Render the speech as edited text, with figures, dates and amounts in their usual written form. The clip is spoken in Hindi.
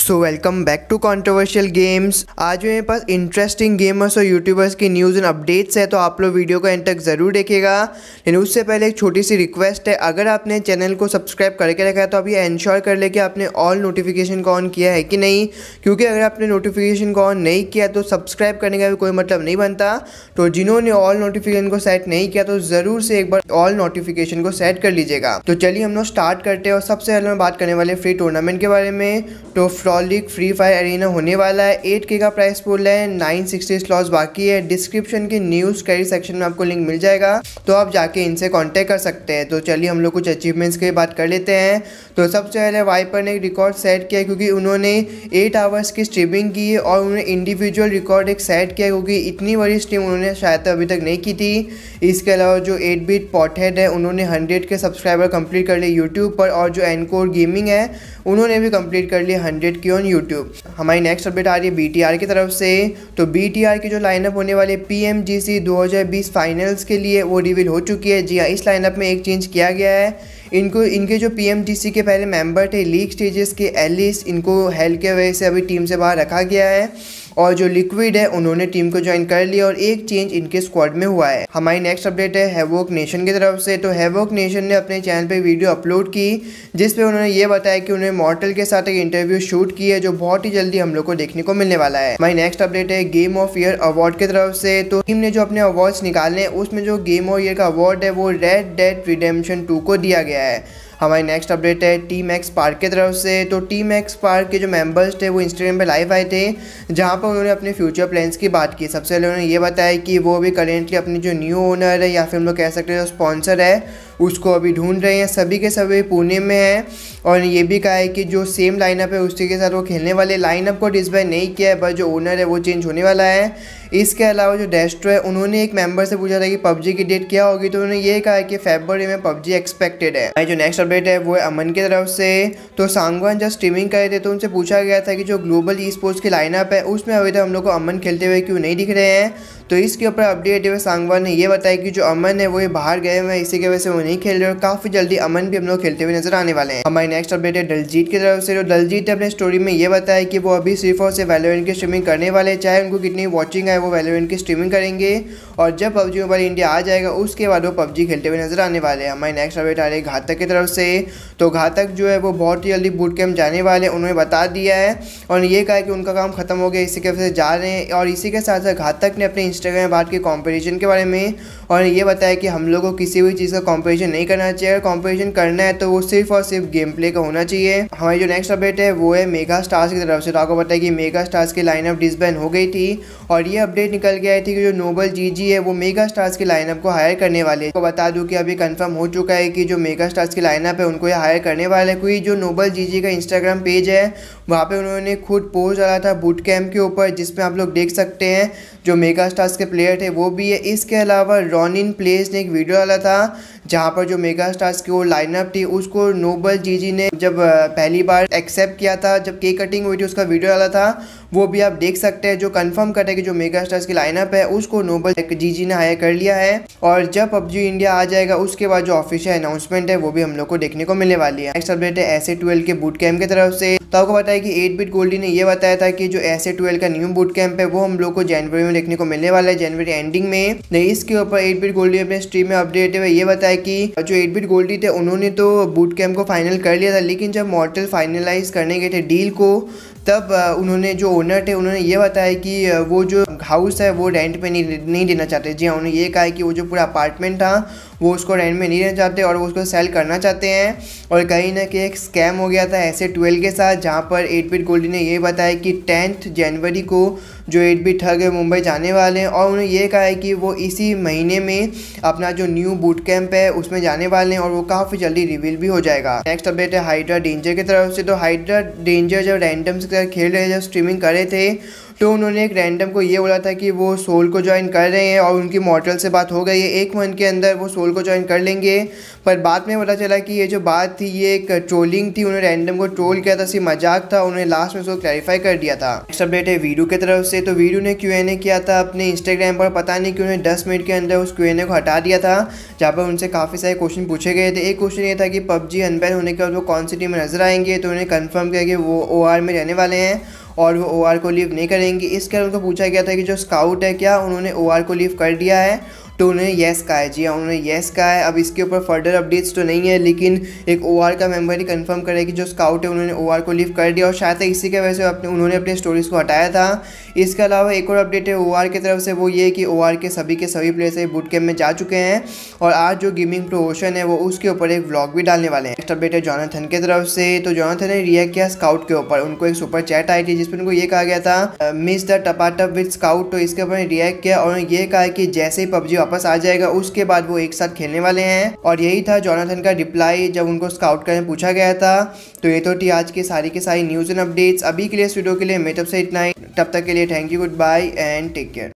So welcome back to controversial games. आज मेरे पास इंटरेस्टिंग गेमर्स और यूट्यूबर्स की न्यूज़ एंड अपडेट्स है, तो आप लोग वीडियो को एंड तक ज़रूर देखेगा। लेकिन उससे पहले एक छोटी सी रिक्वेस्ट है, अगर आपने चैनल को सब्सक्राइब करके रखा है तो आप ये इंश्योर कर ले कि आपने ऑल नोटिफिकेशन को ऑन किया है कि नहीं, क्योंकि अगर आपने नोटिफिकेशन को ऑन नहीं किया तो सब्सक्राइब करने का भी कोई मतलब नहीं बनता। तो जिन्होंने ऑल नोटिफिकेशन को सेट नहीं किया तो ज़रूर से एक बार ऑल नोटिफिकेशन को सेट कर लीजिएगा। तो चलिए हम लोग स्टार्ट करते हैं और सबसे पहले हम बात करने वाले फ्री टूर्नामेंट के बारे में। तो फ्रॉलिक फ्री फायर एरिना होने वाला है, 8K का प्राइस पूल है, 960 स्लॉट्स बाकी है। डिस्क्रिप्शन के न्यूज़ कैरी सेक्शन में आपको लिंक मिल जाएगा, तो आप जाके इनसे कांटेक्ट कर सकते हैं। तो चलिए हम लोग कुछ अचीवमेंट्स की बात कर लेते हैं। तो सबसे पहले वाइपर ने एक रिकॉर्ड सेट किया क्योंकि उन्होंने 8 आवर्स की स्ट्रीमिंग की है और उन्होंने इंडिविजुअल रिकॉर्ड एक सेट किया क्योंकि इतनी बड़ी स्ट्रीम उन्होंने शायद अभी तक नहीं की थी। इसके अलावा जो 8-बिट पॉटहेड है उन्होंने 100 के सब्सक्राइबर कंप्लीट कर लिए यूट्यूब पर, और जो एनकोर गेमिंग है उन्होंने भी कंप्लीट कर लिए 100 की ऑन यूट्यूब। हमारी नेक्स्ट अपडेट आ रही है BTR की तरफ से। तो BTR की जो लाइनअप होने वाली PMGC 2020 फाइनल्स के लिए वो रिवील हो चुकी है। जी हाँ, इस लाइनअप में एक चेंज किया गया है। इनके जो PMGC के पहले मेंबर थे लीग स्टेजेस के एलिस, इनको हेल्थ के वजह से अभी टीम से बाहर रखा गया है, और जो लिक्विड है उन्होंने टीम को ज्वाइन कर लिया और एक चेंज इनके स्क्वाड में हुआ है। हमारी नेक्स्ट अपडेट है हैवोक नेशन की तरफ से। तो हैवोक नेशन ने अपने चैनल पे वीडियो अपलोड की जिसपे उन्होंने ये बताया कि उन्होंने मॉर्टल के साथ एक इंटरव्यू शूट की है जो बहुत ही जल्दी हम लोग को देखने को मिलने वाला है। हमारी नेक्स्ट अपडेट है गेम ऑफ ईयर अवार्ड की तरफ से। तो टीम ने जो अपने अवार्ड्स निकाले हैं उसमें जो गेम ऑफ ईयर का अवार्ड है वो रेड डेड रिडेम्पशन 2 को दिया गया है। हमारी नेक्स्ट अपडेट है टीम एक्स पार्क की तरफ से। तो टीम एक्स पार्क के जो मेंबर्स थे वो इंस्टाग्राम पे लाइव आए थे जहां पर उन्होंने अपने फ्यूचर प्लान्स की बात की। सबसे पहले उन्होंने ये बताया कि वो भी करेंटली अपनी जो न्यू ओनर है या फिर हम लोग कह सकते हैं जो स्पॉन्सर है उसको अभी ढूंढ रहे हैं। सभी के सभी पुणे में हैं, और ये भी कहा है कि जो सेम लाइनअप है उसी के साथ वो खेलने वाले। लाइनअप को डिसबाय नहीं किया है, बस जो ओनर है वो चेंज होने वाला है। इसके अलावा जो डेस्ट्रो है उन्होंने एक मेंबर से पूछा था कि PUBG की डेट क्या होगी, तो उन्होंने ये कहा है कि फरवरी में PUBG एक्सपेक्टेड है। जो नेक्स्ट अपडेट है वो है अमन की तरफ से। तो सांगवान जब स्ट्रीमिंग कर रहे थे तो उनसे पूछा गया था कि जो ग्लोबल ई स्पोर्ट्स की लाइनअप है उसमें अभी तक हम लोग को अमन खेलते हुए क्यों नहीं दिख रहे हैं। तो इसके ऊपर अपडेट हुए सांगवान ने ये बताया कि जो अमन है वो ये बाहर गए हुए हैं, इसी की वजह से वो नहीं खेल रहे और काफ़ी जल्दी अमन भी हम लोग खेलते हुए नजर आने वाले हैं। हमारी नेक्स्ट अपडेट है दलजीत की तरफ से। जो दलजीत ने अपने स्टोरी में ये बताया कि वो अभी सिर्फ और सिर्फ वैलोरेंट की स्ट्रीमिंग करने वाले, चाहे उनको कितनी वॉचिंग आए वो वैलोरेंट की स्ट्रीमिंग करेंगे, और जब PUBG मोबाइल इंडिया आ जाएगा उसके बाद वो PUBG खेलते हुए नजर आने वाले हैं। हमारी नेक्स्ट अपडेट आ रही है घातक की तरफ से। तो घातक जो है वो बहुत ही जल्दी बूट कैंप जाने वाले, उन्होंने बता दिया है और ये कहा कि उनका काम खत्म हो गया, इसी के वजह से जा रहे हैं। और इसी के साथ साथ घातक ने अपने इंस्टाग्राम बात की कॉम्पिटिशन के बारे में, और ये बताया कि हम लोगों को किसी भी चीज़ का कॉम्पिटिशन नहीं करना चाहिए, अगर कॉम्पिटिशन करना है तो वो सिर्फ और सिर्फ गेम प्ले का होना चाहिए। हमारी जो नेक्स्ट अपडेट है वो है मेगा स्टार्स की तरफ से। तो आपको पता है कि मेगा स्टार्स की लाइनअप डिसबैन हो गई थी, और ये अपडेट निकल के आई थी कि जो नोबल जीजी है वो मेगा स्टार्स की लाइनअप को हायर करने वाले। तो बता दूं कि अभी कंफर्म हो चुका है कि जो मेगा स्टार्स की लाइनअप है उनको ये हायर करने वाले हैं, क्योंकि जो नोबल जीजी का इंस्टाग्राम पेज है वहाँ पे उन्होंने खुद पोस्ट डाला था बूट कैंप के ऊपर, जिसमें आप लोग देख सकते हैं जो मेगा स्टार्स के प्लेयर थे वो भी है। इसके अलावा रॉनिन प्लेस ने एक वीडियो डाला था जहाँ पर जो मेगा स्टार्स की वो लाइनअप थी उसको नोबल जीजी ने जब पहली बार एक्सेप्ट किया था, जब केक कटिंग हुई थी उसका वीडियो डाला था, वो भी आप देख सकते हैं, जो कंफर्म करता है कि जो मेगा स्टार्स की लाइनअप है उसको नोबल जीजी ने हायर कर लिया है। और जब PUBG इंडिया आ जाएगा उसके बाद जो ऑफिशियल अनाउंसमेंट है वो भी हम लोग को देखने को मिलने वाली है। नेक्स्ट अपडेट है SA12 के बूट कैंप की तरफ से। तो आपको पता है कि 8-बिट गोल्डी ने ये बताया था कि जो SA12 का न्यू बूट कैंप है वो हम लोग को जनवरी में देखने को मिलने वाला है, जनवरी एंडिंग में। नहीं, इसके ऊपर 8-बिट गोल्डी अपने स्ट्रीम में अपडेट है ये बताया कि जो 8-बिट गोल्डी थे उन्होंने तो बूट कैंप को फाइनल कर लिया था, लेकिन जब मॉर्टल फाइनलाइज करने गए थे डील को तब उन्होंने जो ओनर थे उन्होंने ये बताया कि वो जो हाउस है वो रेंट पे नहीं देना चाहते। जी हाँ, उन्होंने ये कहा है कि वो जो पूरा अपार्टमेंट था वो उसको रेंट में नहीं देना चाहते और वो उसको सेल करना चाहते हैं। और कहीं ना कहीं एक स्कैम हो गया था SA12 के साथ, जहाँ पर 8-बिट गोल्डी ने ये बताया कि 10 जनवरी को जो 8-बिट ठग है मुंबई जाने वाले हैं, और उन्होंने ये कहा है कि वो इसी महीने में अपना जो न्यू बूट कैंप है उसमें जाने वाले हैं और वो काफ़ी जल्दी रिवील भी हो जाएगा। नेक्स्ट अपडेट है हाइड्रा डेंजर की तरफ से। तो हाइड्रा डेंजर जब रैंडम से खेल रहे जब स्ट्रीमिंग कर रहे थे तो उन्होंने एक रैंडम को ये बोला था कि वो सोल को ज्वाइन कर रहे हैं, और उनकी मॉर्टल से बात हो गई है, 1 मंथ के अंदर वो सोल सोल को ज्वाइन कर लेंगे। पर बाद में पता चला कि ये जो बात थी ये एक ट्रोलिंग थी, उन्होंने रैंडम को ट्रोल किया था, सिर्फ मजाक था। उन्होंने लास्ट में उसको क्लैरिफाई कर दिया था। नेक्स्ट अपडेट है वीडियो की तरफ से। तो वीडियो ने Q&A किया था अपने इंस्टाग्राम पर, पता नहीं क्यों उन्होंने 10 मिनट के अंदर उस Q&A को हटा दिया था, जहाँ पर उनसे काफ़ी सारे क्वेश्चन पूछे गए थे। एक क्वेश्चन ये था कि PUBG अनबैन होने के बाद वो कौन सी टीम में नजर आएंगे, तो उन्होंने कन्फर्म किया कि वो OR में रहने वाले हैं और वो OR को लीव नहीं करेंगे। इसके बाद उनको पूछा गया था कि जो स्काउट है क्या उन्होंने OR को लीव कर दिया है, तो उन्होंने येस कहा है। जी हाँ, उन्होंने येस कहा है। अब इसके ऊपर फर्दर अपडेट्स तो नहीं है, लेकिन एक OR का मेंबर ही कंफर्म करे कि जो स्काउट है उन्होंने OR को लीव कर दिया और शायद इसी की वजह से उन्होंने अपने स्टोरीज को हटाया था। इसके अलावा एक और अपडेट है OR की तरफ से, वो ये कि OR के सभी प्लेयर्स बूट कैम्प में जा चुके हैं और आज जो गेमिंग प्रमोशन है वो उसके ऊपर एक व्लॉग भी डालने वाले हैं। नेक्स्ट अपडेट है जोनाथन की तरफ से। तो जोनाथन ने रिएक्ट किया स्काउट के ऊपर, उनको एक सुपर चैट आई थी जिसमें उनको ये कहा गया था मिस द टपाटप विद स्काउट। तो इसके ऊपर रिएक्ट किया और ये कहा कि जैसे ही PUBG वापस आ जाएगा उसके बाद वो एक साथ खेलने वाले हैं। और यही था जोनाथन का रिप्लाई जब उनको स्काउट करने पूछा गया था। तो ये तो थी आज की सारी न्यूज़ एंड अपडेट्स। अभी के लिए इस वीडियो के लिए मेरी तरफ से इतना ही। तब तक के लिए thank you, goodbye and take care.